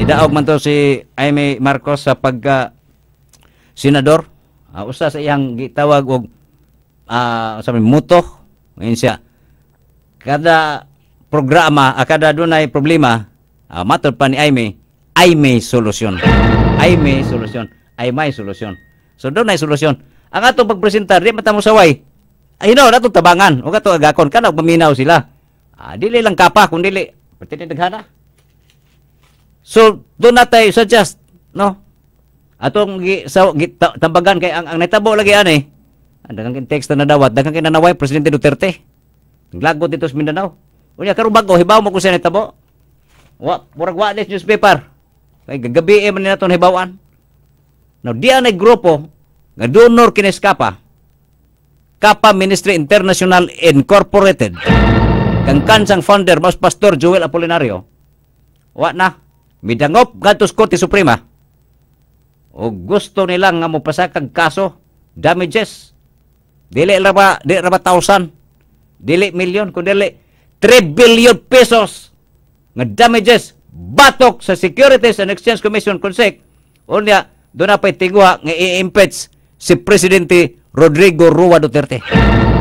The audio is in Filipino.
Nidaog man to si Jaime Marcos sa pagka senador. Usa sa iyang gitawag og sabi muto. Ngayon siya. Kada programa, kada dunay problema, matod pa ni Jaime, ay may solusyon. Ay may solusyon. Ay may solusyon. So doon ay solusyon. Ang atong pagpresentar, di matamo saway. Ay no, natong tabangan. O kato agakon, kanang paminaw sila. Dili lang kapa, kung dili, pati naghana. So, doon natin suggest, no? Atong tambagan kay ang natabo lagi ani. Daghang text na dawat, daghang kinanaway Presidente Duterte. Naglagot dito sa Mindanao. Unya karon bago hibaw mo kung sa natabo. Murag wa newspaper. Kay gagabi man naton hibawan. No, di anay grupo nga donor kini Kapa. Kapa Ministry International Incorporated. Kang kansang founder mas Pastor Joel Apolinario. Wa na midangop gadto sa Korte Suprema. O gusto nila nga mopasakag kaso damages. Dili ra ba 1,000. Dili milyon kundi 3 billion pesos nga damages batok sa Securities and Exchange Commission Consec. Unya doon na pa'y tiguha nga i-impeach si Presidente Rodrigo Roa Duterte.